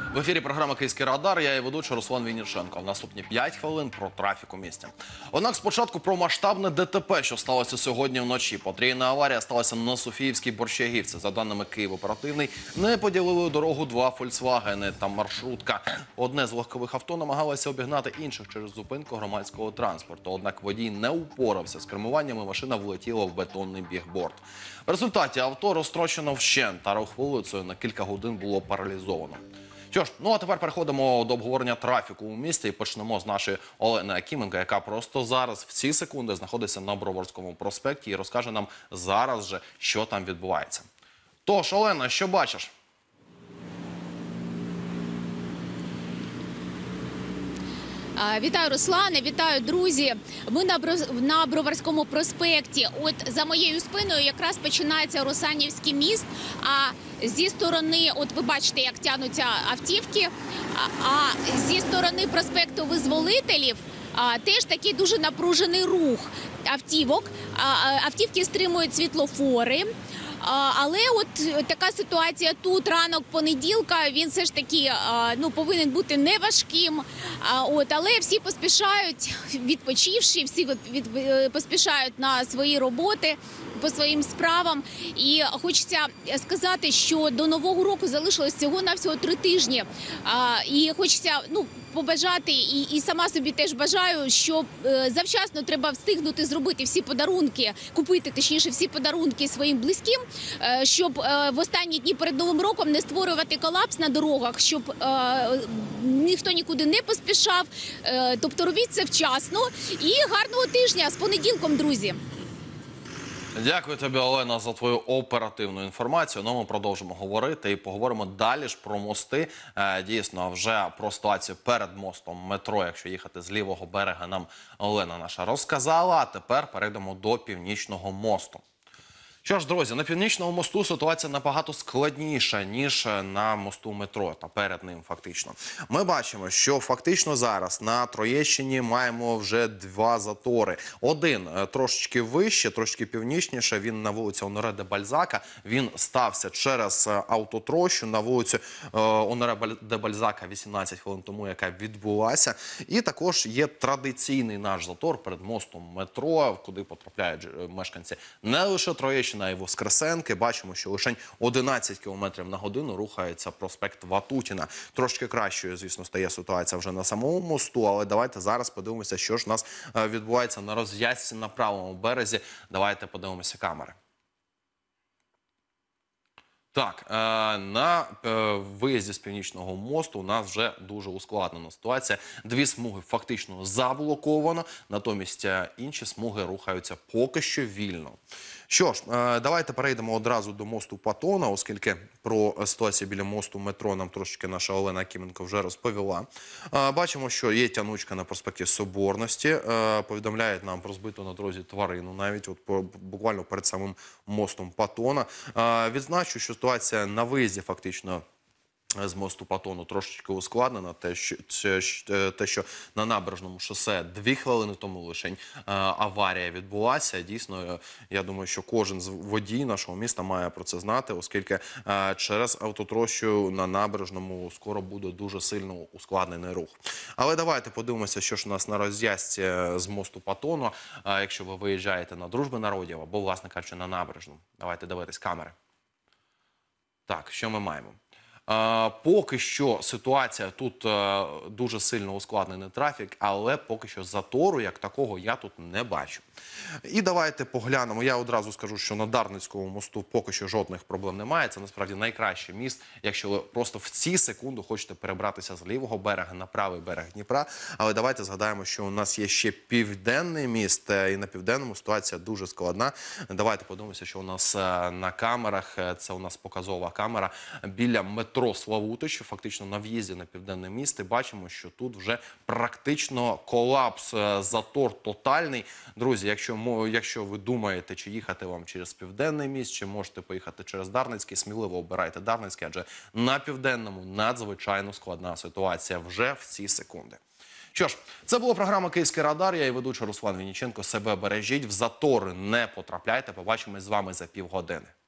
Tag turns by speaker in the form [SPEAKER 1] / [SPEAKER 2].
[SPEAKER 1] В ефірі програма «Київський радар». Я її ведучий Руслан Вінниченко. В наступні 5 хвилин про трафік у місті. Однак спочатку про масштабне ДТП, що сталося сьогодні вночі. Потрійна аварія сталася на Софіївській Борщагівці. За даними Київ-оперативний, не поділили дорогу два «Фольксвагени» та маршрутка. Одне з легкових авто намагалося обігнати інших через зупинку громадського транспорту. Однак водій не упорався з кермуванням і машина влетіла в бетонний бігборд. В результаті авто розтрощено вщент, та рух вулицею на кілька годин було паралізовано. Що ж, ну а тепер переходимо до обговорення трафіку у місті і почнемо з нашої Олени Акименко, яка просто зараз в ці секунди знаходиться на Броварському проспекті і розкаже нам зараз же, що там відбувається. Тож, Олена, що бачиш?
[SPEAKER 2] Вітаю, Руслане, вітаю, друзі. Ми на Броварському проспекті. От за моєю спиною якраз починається Русанівський міст, а зі сторони, от ви бачите, як тягнуться автівки, а зі сторони проспекту Визволителів теж такий дуже напружений рух автівок. Автівки стримують світлофори. Але от така ситуація тут, ранок понеділка, він все ж таки повинен бути неважким. Але всі поспішають, відпочивши, всі поспішають на свої роботи, по своїм справам. І хочеться сказати, що до Нового року залишилось всього-навсього 3 тижні. І хочеться побажати, і сама собі теж бажаю, що завчасно треба встигнути зробити всі подарунки, купити, точніше, всі подарунки своїм близьким, щоб в останні дні перед Новим роком не створювати колапс на дорогах, щоб ніхто нікуди не поспішав. Тобто робіть це вчасно. І гарного тижня з понеділком, друзі!
[SPEAKER 1] Дякую тобі, Олена, за твою оперативну інформацію. Ну, ми продовжимо говорити і поговоримо далі ж про мости. Дійсно, вже про ситуацію перед мостом метро, якщо їхати з лівого берега, нам Олена наша розказала. А тепер перейдемо до Північного мосту. Що ж, друзі, на Північному мосту ситуація набагато складніша, ніж на мосту метро, та перед ним фактично. Ми бачимо, що фактично зараз на Троєщині маємо вже 2 затори. Один трошечки вище, трошки північніше, він на вулиці Оноре де Бальзака. Він стався через автотрощу на вулицю Оноре де Бальзака 18 хвилин тому, яка відбулася. І також є традиційний наш затор перед мостом метро, куди потрапляють мешканці не лише Троєщини, і Воскресенки. Бачимо, що лише 11 км на годину рухається проспект Ватутіна. Трошки кращою, звісно, стає ситуація вже на самому мосту, але давайте зараз подивимося, що ж у нас відбувається на розв'язці на правому березі. Давайте подивимося камери. Так, на виїзді з Північного мосту у нас вже дуже ускладнена ситуація. 2 смуги фактично заблоковано, натомість інші смуги рухаються поки що вільно. Що ж, давайте перейдемо одразу до мосту Патона, оскільки про ситуацію біля мосту метро нам трошечки наша Олена Акименко вже розповіла. Бачимо, що є тянучка на проспекті Соборності, повідомляють нам про збиту на дорозі тварину, навіть от буквально перед самим мостом Патона. Відзначу, що ситуація на виїзді фактично з мосту Патону трошечки ускладнена. Те, що на Набережному шосе 2 хвилини тому лише аварія відбулася. Дійсно, я думаю, що кожен з водій нашого міста має про це знати, оскільки через автотрощу на Набережному скоро буде дуже сильно ускладнений рух. Але давайте подивимося, що ж у нас на розв'язці з мосту Патону, якщо ви виїжджаєте на Дружби народів або, власне кажучи, на Набережну. Давайте дивитись камери. Так, що ми маємо? Поки що ситуація тут дуже сильно ускладнений трафік, але поки що затору як такого я тут не бачу. І давайте поглянемо. Я одразу скажу, що на Дарницькому мосту поки що жодних проблем немає. Це насправді найкращий міст, якщо ви просто в ці секунди хочете перебратися з лівого берега на правий берег Дніпра. Але давайте згадаємо, що у нас є ще Південний міст, і на Південному ситуація дуже складна. Давайте подивимося, що у нас на камерах. Це у нас показова камера біля метро Славутич, фактично на в'їзді на Південне місто. Бачимо, що тут вже практично колапс, затор тотальний. Друзі, якщо ви думаєте, чи їхати вам через Південний міст, чи можете поїхати через Дарницький, сміливо обирайте Дарницький, адже на Південному надзвичайно складна ситуація вже в ці секунди. Що ж, це була програма «Київський радар». Я і ведучий Руслан Вінниченко. Себе бережіть, в затори не потрапляйте. Побачимось з вами за півгодини.